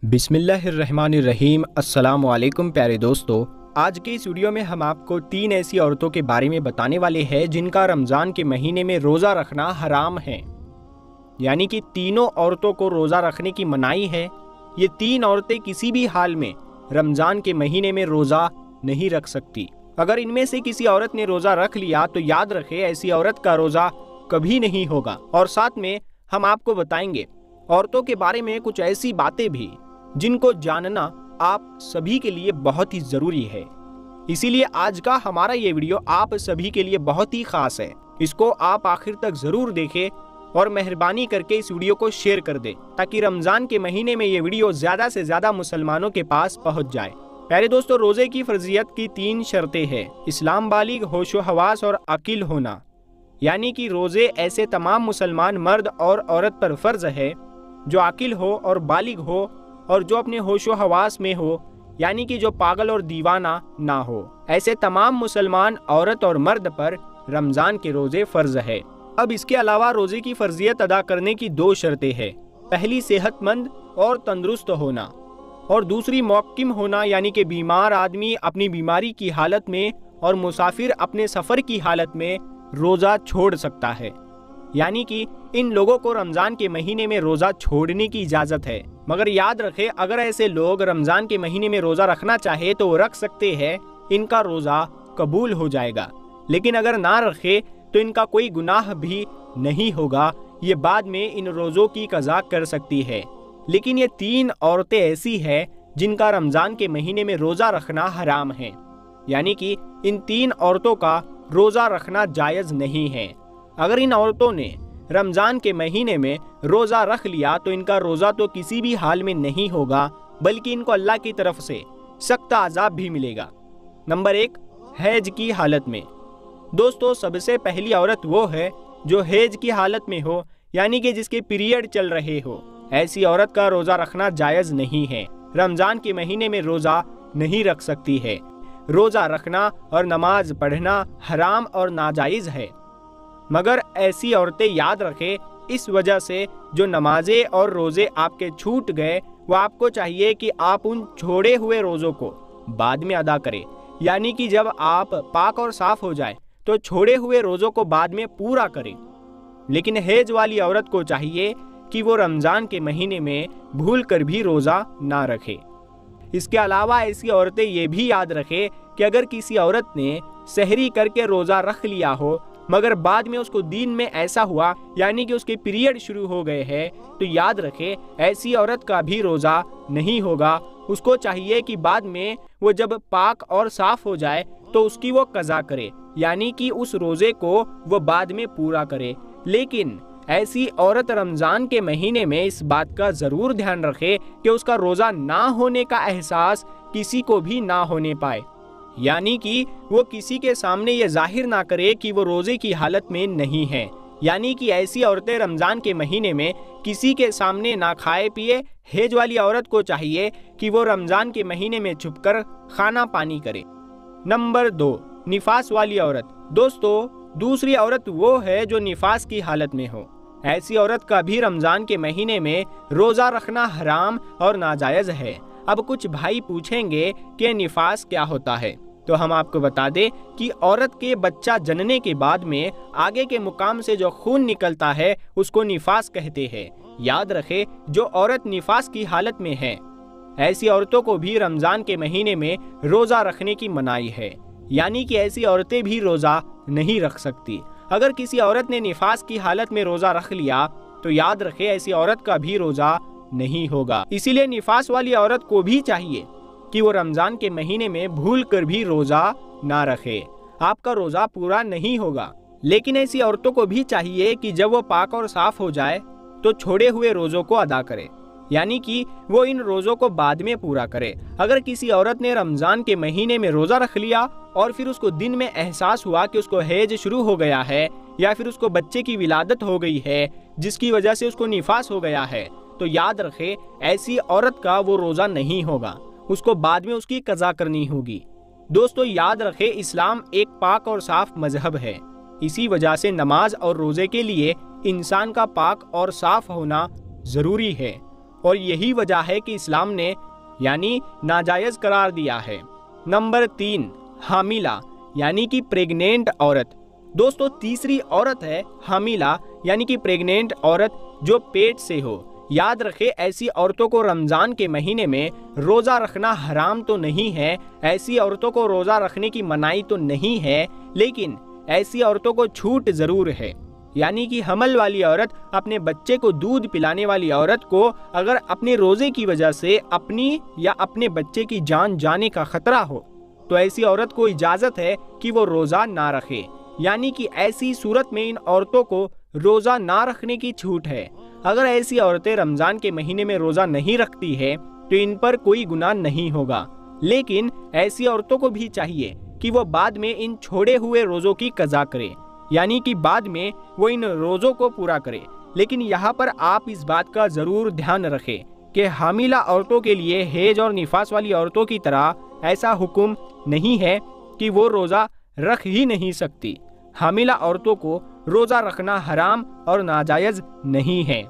بسم اللہ الرحمن الرحیم۔ السلام علیکم پیارے دوستو، آج کے اس ویڈیو میں ہم آپ کو 3 ایسی عورتوں کے بارے میں بتانے والے ہیں جن کا رمضان کے مہینے میں روزہ رکھنا حرام ہے، یعنی کہ تینوں عورتوں کو روزہ رکھنے کی منائی ہے۔ یہ 3 عورتیں کسی بھی حال میں رمضان کے مہینے میں روزہ نہیں رکھ سکتی۔ اگر ان میں سے کسی عورت نے روزہ رکھ لیا تو یاد رکھے ایسی عورت کا روزہ کبھی نہیں ہوگا، اور ساتھ میں ہم آپ کو بتائیں گے عورتوں کے بارے میں کچھ ایسی باتیں بھی جن کو جاننا آپ سبھی کے لیے بہت ہی ضروری ہے۔ اسی لیے آج کا ہمارا یہ ویڈیو آپ سبھی کے لیے بہت ہی خاص ہے۔ اس کو آپ آخر تک ضرور دیکھیں اور مہربانی کر کے اس ویڈیو کو شیئر کر دیں تاکہ رمضان کے مہینے میں یہ ویڈیو زیادہ سے زیادہ مسلمانوں کے پاس پہنچ جائے۔ پیارے دوستو، روزے کی فرضیت کی 3 شرطیں ہیں: اسلام، بالغ، ہوش و حواس اور عاقل ہونا، یعنی کہ روزے ایسے تمام مسلمان مرد اور عورت پر فرض ہے جو عاقل ہو اور بالغ ہو اور جو اپنے ہوش و حواس میں ہو، یعنی کہ جو پاگل اور دیوانہ نہ ہو۔ ایسے تمام مسلمان عورت اور مرد پر رمضان کے روزے فرض ہے۔ اب اس کے علاوہ روزے کی فرضیت ادا کرنے کی 2 شرطیں ہیں: پہلی صحت مند اور تندرست ہونا، اور دوسری محکم ہونا، یعنی کہ بیمار آدمی اپنی بیماری کی حالت میں اور مسافر اپنے سفر کی حالت میں روزہ چھوڑ سکتا ہے، یعنی کہ ان لوگوں کو رمضان کے مہینے میں روزہ چھوڑنے کی اجازت ہے۔ مگر یاد رکھے اگر ایسے لوگ رمضان کے مہینے میں روزہ رکھنا چاہے تو وہ رکھ سکتے ہیں، ان کا روزہ قبول ہو جائے گا، لیکن اگر نہ رکھے تو ان کا کوئی گناہ بھی نہیں ہوگا، یہ بعد میں ان روزوں کی قضا کر سکتی ہے۔ لیکن یہ 3 عورتیں ایسی ہیں جن کا رمضان کے مہینے میں روزہ رکھنا حرام ہے، یعنی کہ ان 3 عورتوں کا روزہ رکھنا جائز نہیں ہے۔ اگر ان عورتوں نے رمضان کے مہینے میں روزہ رکھ لیا تو ان کا روزہ تو کسی بھی حال میں نہیں ہوگا، بلکہ ان کو اللہ کی طرف سے سخت عذاب بھی ملے گا۔ نمبر 1، حیض کی حالت میں۔ دوستو، سب سے پہلی عورت وہ ہے جو حیض کی حالت میں ہو، یعنی کہ جس کے پیریڈ چل رہے ہو۔ ایسی عورت کا روزہ رکھنا جائز نہیں ہے، رمضان کے مہینے میں روزہ نہیں رکھ سکتی ہے۔ روزہ رکھنا اور نماز پڑھنا حرام اور ناجائز ہے، مگر ایسی عورتیں یاد رکھیں اس وجہ سے جو نمازیں اور روزے آپ کے چھوٹ گئے، وہ آپ کو چاہیے کہ آپ ان چھوڑے ہوئے روزوں کو بعد میں ادا کریں، یعنی کہ جب آپ پاک اور صاف ہو جائے تو چھوڑے ہوئے روزوں کو بعد میں پورا کریں۔ لیکن حیض والی عورت کو چاہیے کہ وہ رمضان کے مہینے میں بھول کر بھی روزہ نہ رکھے۔ اس کے علاوہ ایسی عورتیں یہ بھی یاد رکھیں کہ اگر کسی عورت نے سحری کر کے روزہ رکھ لیا ہو مگر بعد میں اس کو دین میں ایسا ہوا، یعنی کہ اس کے پیریڈ شروع ہو گئے ہیں، تو یاد رکھے ایسی عورت کا بھی روزہ نہیں ہوگا۔ اس کو چاہیے کہ بعد میں وہ جب پاک اور صاف ہو جائے تو اس کی وہ قضا کرے، یعنی کہ اس روزے کو وہ بعد میں پورا کرے۔ لیکن ایسی عورت رمضان کے مہینے میں اس بات کا ضرور دھیان رکھے کہ اس کا روزہ نہ ہونے کا احساس کسی کو بھی نہ ہونے پائے، یعنی کہ وہ کسی کے سامنے یہ ظاہر نہ کرے کہ وہ روزے کی حالت میں نہیں ہے، یعنی کہ ایسی عورتیں رمضان کے مہینے میں کسی کے سامنے نہ کھائے پیے۔ حیض والی عورت کو چاہیے کہ وہ رمضان کے مہینے میں چھپ کر کھانا پانی کرے۔ نمبر 2، نفاس والی عورت۔ دوستو، دوسری عورت وہ ہے جو نفاس کی حالت میں ہو۔ ایسی عورت کا بھی رمضان کے مہینے میں روزہ رکھنا حرام اور ناجائز ہے۔ اب کچھ بھائی پوچھیں گے کہ نفاس کیا ہوتا ہے، تو ہم آپ کو بتا دیں کہ عورت کے بچہ جننے کے بعد میں آگے کے مقام سے جو خون نکلتا ہے اس کو نفاس کہتے ہیں۔ یاد رکھے جو عورت نفاس کی حالت میں ہے، ایسی عورتوں کو بھی رمضان کے مہینے میں روزہ رکھنے کی منائی ہے، یعنی کہ ایسی عورتیں بھی روزہ نہیں رکھ سکتی۔ اگر کسی عورت نے نفاس کی حالت میں روزہ رکھ لیا تو یاد رکھے ایسی عورت کا بھی روزہ نہیں ہوگا۔ اسی لیے نفاس والی عورت کو بھی چاہیے کہ وہ رمضان کے مہینے میں بھول کر بھی روزہ نہ رکھے، آپ کا روزہ پورا نہیں ہوگا۔ لیکن ایسی عورتوں کو بھی چاہیے کہ جب وہ پاک اور صاف ہو جائے تو چھوڑے ہوئے روزوں کو ادا کرے، یعنی کہ وہ ان روزوں کو بعد میں پورا کرے۔ اگر کسی عورت نے رمضان کے مہینے میں روزہ رکھ لیا اور پھر اس کو دن میں احساس ہوا کہ اس کو حیض شروع ہو گیا ہے یا پھر اس کو بچے کی ولادت ہو گئی ہے جس کی وجہ سے اس کو نفاس ہو گیا ہے، تو یاد رکھے ایسی عورت کا وہ روزہ نہیں ہوگا، اس کو بعد میں اس کی قضا کرنی ہوگی۔ دوستو، یاد رکھے اسلام ایک پاک اور صاف مذہب ہے، اسی وجہ سے نماز اور روزے کے لیے انسان کا پاک اور صاف ہونا ضروری ہے۔ اور یہی وجہ ہے کہ اسلام نے یعنی ناجائز قرار دیا ہے۔ نمبر 3، حاملہ یعنی کہ پریگنینٹ عورت۔ دوستو تیسری عورت ہے حاملہ یعنی کہ پریگنینٹ عورت جو پیٹ سے ہو۔ یاد رکھے ایسی عورتوں کو رمضان کے مہینے میں روزہ رکھنا حرام تو نہیں ہے، ایسی عورتوں کو روزہ رکھنے کی منائی تو نہیں ہے، لیکن ایسی عورتوں کو چھوٹ ضرور ہے۔ یعنی کہ حمل والی عورت، اپنے بچے کو دودھ پلانے والی عورت کو اگر اپنے روزے کی وجہ سے اپنی یا اپنے بچے کی جان جانے کا خطرہ ہو تو ایسی عورت کو اجازت ہے کہ وہ روزہ نہ رکھے۔ یعنی کہ ایسی صورت میں ان عورتوں کو روزہ نہ رکھنے کی چھوٹ ہے۔ اگر ایسی عورتیں رمضان کے مہینے میں روزہ نہیں رکھتی ہے تو ان پر کوئی گناہ نہیں ہوگا، لیکن ایسی عورتوں کو بھی چاہیے کہ وہ بعد میں ان چھوڑے ہوئے روزوں کی قضا کرے، یعنی کہ بعد میں وہ ان روزوں کو پورا کرے۔ لیکن یہاں پر آپ اس بات کا ضرور دھیان رکھیں کہ حاملہ عورتوں کے لیے حیض اور نفاس والی عورتوں کی طرح ایسا حکم نہیں ہے کہ وہ روزہ رکھ ہی نہیں سکتی۔ حاملہ عورتوں کو روزہ رکھنا حرام اور ناجائز نہیں ہے۔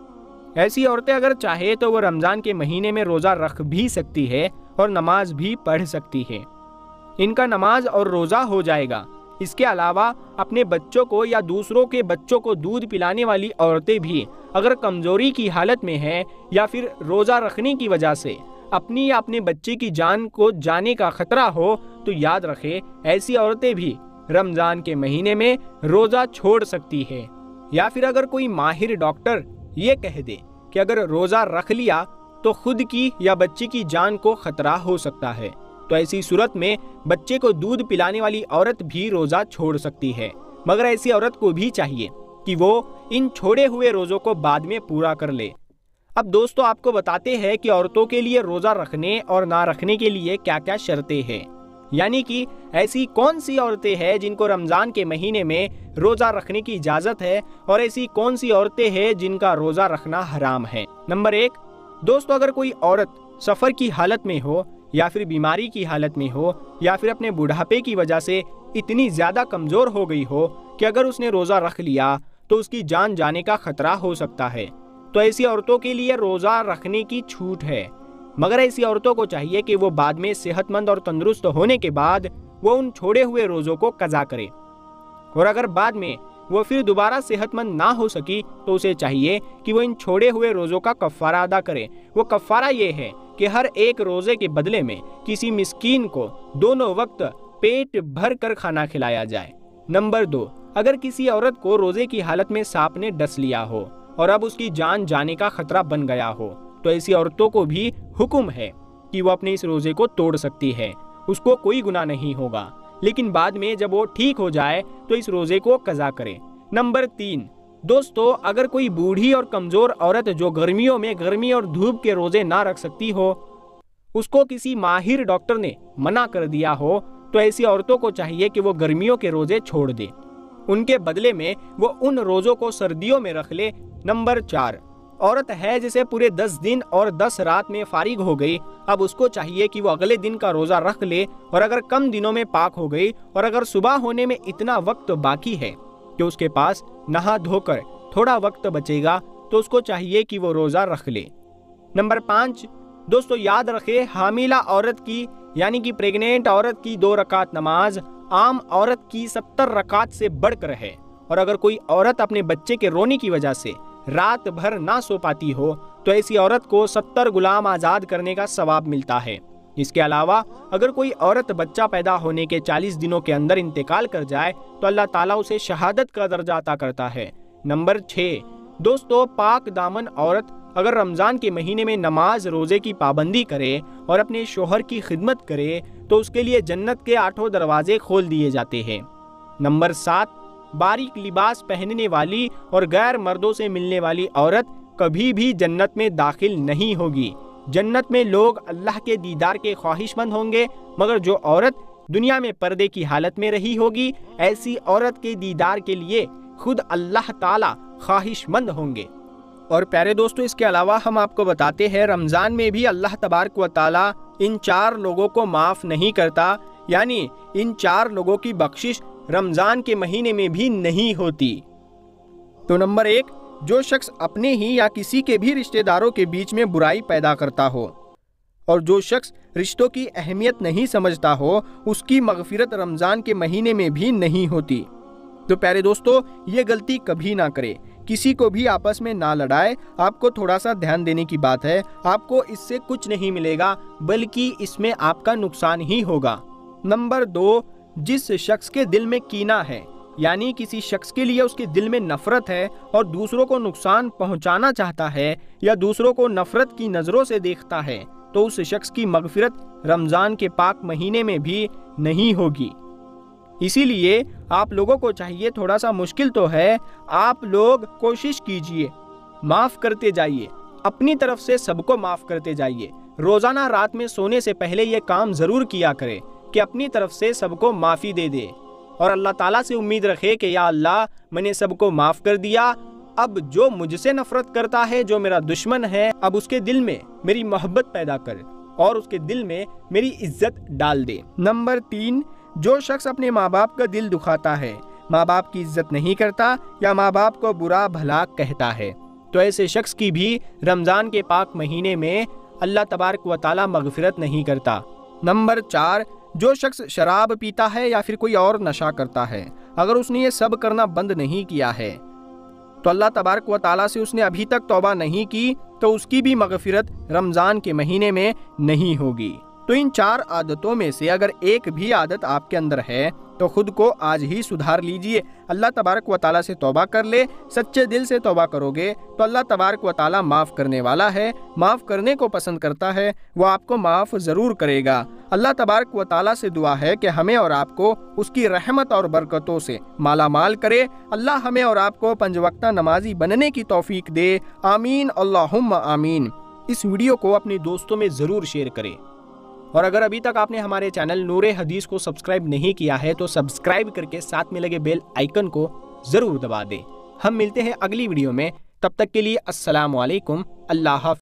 ایسی عورتیں اگر چاہے تو وہ رمضان کے مہینے میں روزہ رکھ بھی سکتی ہے اور نماز بھی پڑھ سکتی ہے، ان کا نماز اور روزہ ہو جائے گا۔ اس کے علاوہ اپنے بچوں کو یا دوسروں کے بچوں کو دودھ پلانے والی عورتیں بھی اگر کمزوری کی حالت میں ہیں یا پھر روزہ رکھنے کی وجہ سے اپنی یا اپنے بچے کی جان کو جانے کا خطرہ ہو تو یاد رکھے ایسی عورتیں بھی رمضان کے مہینے میں روزہ چھوڑ سکتی ہے۔ یا پھر اگر کوئی ماہر ڈاکٹر یہ کہہ دے کہ اگر روزہ رکھ لیا تو خود کی یا بچے کی جان کو خطرہ ہو سکتا ہے، تو ایسی صورت میں بچے کو دودھ پلانے والی عورت بھی روزہ چھوڑ سکتی ہے، مگر ایسی عورت کو بھی چاہیے کہ وہ ان چھوڑے ہوئے روزوں کو بعد میں پورا کر لے۔ اب دوستو آپ کو بتاتے ہیں کہ عورتوں کے لیے روزہ رکھنے اور نہ رکھنے کے لیے کیا کیا شرطیں ہیں، یعنی کہ ایسی کون سی عورتیں ہیں جن کو رمضان کے مہینے میں روزہ رکھنے کی اجازت ہے اور ایسی کون سی عورتیں ہیں جن کا روزہ رکھنا حرام ہے۔ نمبر 1، دوستو اگر کوئی عورت سفر کی حالت میں ہو یا پھر بیماری کی حالت میں ہو یا پھر اپنے بڑھاپے کی وجہ سے اتنی زیادہ کمزور ہو گئی ہو کہ اگر اس نے روزہ رکھ لیا تو اس کی جان جانے کا خطرہ ہو سکتا ہے، تو ایسی عورتوں کے لیے روزہ رکھنے کی چھوٹ ہے، مگر ایسی عورتوں کو چاہیے کہ وہ بعد میں صحت مند اور تندرست ہونے کے بعد وہ ان چھوڑے ہوئے روزوں کو قضا کرے، اور اگر بعد میں وہ پھر دوبارہ صحت مند نہ ہو سکی تو اسے چاہیے کہ وہ ان چھوڑے ہوئے روزوں کا کفارہ ادا کرے۔ وہ کفارہ یہ ہے کہ ہر ایک روزے کے بدلے میں کسی مسکین کو دونوں وقت پیٹ بھر کر کھانا کھلایا جائے۔ نمبر 2، اگر کسی عورت کو روزے کی حالت میں سانپ نے ڈس لیا ہو اور اب اس کی جان جانے کا خطرہ بن گیا ہو تو ایسی عورتوں کو بھی حکم ہے کہ وہ اپنے اس روزے کو توڑ سکتی ہے، اس کو کوئی گناہ نہیں ہوگا، لیکن بعد میں جب وہ ٹھیک ہو جائے تو اس روزے کو قضا کرے۔ نمبر 3، دوستو اگر کوئی بوڑھی اور کمزور عورت جو گرمیوں میں گرمی اور دھوپ کے روزے نہ رکھ سکتی ہو، اس کو کسی ماہر ڈاکٹر نے منع کر دیا ہو تو ایسی عورتوں کو چاہیے کہ وہ گرمیوں کے روزے چھوڑ دے، ان کے بدلے میں وہ ان روزوں کو سردیوں میں رکھ لے۔ نمبر 4، عورت ہے جسے پورے 10 دن اور 10 رات میں فارغ ہو گئی، اب اس کو چاہیے کہ وہ اگلے دن کا روزہ رکھ لے، اور اگر کم دنوں میں پاک ہو گئی اور اگر صبح ہونے میں اتنا وقت باقی ہے کہ اس کے پاس نہا دھو کر تھوڑا وقت بچے گا تو اس کو چاہیے کہ وہ روزہ رکھ لے۔ نمبر 5، دوستو یاد رکھے حاملہ عورت کی یعنی کہ پریگنینٹ عورت کی 2 رکعت نماز عام عورت کی 70 رکعت سے بڑھ کر ہے، اور اگر کوئی عورت اپنے بچے کے رونے کی وجہ سے رات بھر نہ سو پاتی ہو تو ایسی عورت کو 70 غلام آزاد کرنے کا ثواب ملتا ہے۔ اس کے علاوہ اگر کوئی عورت بچہ پیدا ہونے کے 40 دنوں کے اندر انتقال کر جائے تو اللہ تعالیٰ اسے شہادت کا درجہ عطا کرتا ہے۔ نمبر 6، دوستو پاک دامن عورت اگر رمضان کے مہینے میں نماز روزے کی پابندی کرے اور اپنے شوہر کی خدمت کرے تو اس کے لیے جنت کے 8 دروازے کھول دیے جاتے ہیں۔ نمبر 7، باریک لباس پہننے والی اور غیر مردوں سے ملنے والی عورت کبھی بھی جنت میں داخل نہیں ہوگی۔ جنت میں لوگ اللہ کے دیدار کے خواہش مند ہوں گے، مگر جو عورت دنیا میں پردے کی حالت میں رہی ہوگی ایسی عورت کے دیدار کے لیے خود اللہ تعالی خواہش مند ہوں گے۔ اور پیارے دوستو اس کے علاوہ ہم آپ کو بتاتے ہیں رمضان میں بھی اللہ تبارک و تعالی ان 4 لوگوں کو معاف نہیں کرتا، یعنی ان 4 لوگوں کی بخشش رمضان کے مہینے میں بھی نہیں ہوتی۔ تو نمبر 1، جو شخص اپنے ہی یا کسی کے بھی رشتہ داروں کے بیچ میں برائی پیدا کرتا ہو اور جو شخص رشتوں کی اہمیت نہیں سمجھتا ہو، اس کی مغفرت رمضان کے مہینے میں بھی نہیں ہوتی۔ تو پیارے دوستو، یہ غلطی کبھی نہ کرے، کسی کو بھی آپس میں نہ لڑائے۔ آپ کو تھوڑا سا دھیان دینے کی بات ہے، آپ کو اس سے کچھ نہیں ملے گا بلکہ اس میں آپ کا نقصان ہی ہوگا۔ نمبر 2، جس شخص کے دل میں کینہ ہے، یعنی کسی شخص کے لیے اس کے دل میں نفرت ہے اور دوسروں کو نقصان پہنچانا چاہتا ہے یا دوسروں کو نفرت کی نظروں سے دیکھتا ہے، تو اس شخص کی مغفرت رمضان کے پاک مہینے میں بھی نہیں ہوگی۔ اسی لیے آپ لوگوں کو چاہیے، تھوڑا سا مشکل تو ہے، آپ لوگ کوشش کیجئے، معاف کرتے جائیے، اپنی طرف سے سب کو معاف کرتے جائیے۔ روزانہ رات میں سونے سے پہلے یہ کام ضرور کیا کرے کہ اپنی طرف سے سب کو معافی دے دے اور اللہ تعالیٰ سے امید رکھے کہ یا اللہ، میں نے سب کو معاف کر دیا، اب جو مجھ سے نفرت کرتا ہے، جو میرا دشمن ہے، اب اس کے دل میں میری محبت پیدا کر اور اس کے دل میں میری عزت ڈال دے۔ نمبر 3، جو شخص اپنے ماں باپ کا دل دکھاتا ہے، ماں باپ کی عزت نہیں کرتا یا ماں باپ کو برا بھلا کہتا ہے، تو ایسے شخص کی بھی رمضان کے پاک مہینے میں اللہ تبارک و تعالی مغفرت نہیں کرتا۔ نمبر 4، جو شخص شراب پیتا ہے یا پھر کوئی اور نشہ کرتا ہے، اگر اس نے یہ سب کرنا بند نہیں کیا ہے تو اللہ تبارک و تعالیٰ سے اس نے ابھی تک توبہ نہیں کی، تو اس کی بھی مغفرت رمضان کے مہینے میں نہیں ہوگی۔ تو ان 4 عادتوں میں سے اگر ایک بھی عادت آپ کے اندر ہے تو خود کو آج ہی سدھار لیجئے، اللہ تبارک و تعالیٰ سے توبہ کر لے۔ سچے دل سے توبہ کرو گے تو اللہ تبارک و تعالیٰ معاف کرنے والا ہے، معاف کرنے کو پسند کرتا ہے، وہ آپ کو معاف ضرور کرے گا۔ اللہ تبارک و تعالیٰ سے دعا ہے کہ ہمیں اور آپ کو اس کی رحمت اور برکتوں سے مالا مال کرے۔ اللہ ہمیں اور آپ کو 5 وقتہ نمازی بننے کی توفیق دے، آمین اللہم آمین۔ اس ویڈیو کو اپنے دوستوں میں ضرور شیئر کریں، اور اگر ابھی تک آپ نے ہمارے چینل نور حدیث کو سبسکرائب نہیں کیا ہے تو سبسکرائب کر کے ساتھ میں لگے بیل آئیکن کو ضرور دبا دیں۔ ہم ملتے ہیں اگلی ویڈیو میں، تب تک کے لیے السلام علیکم، اللہ حافظ۔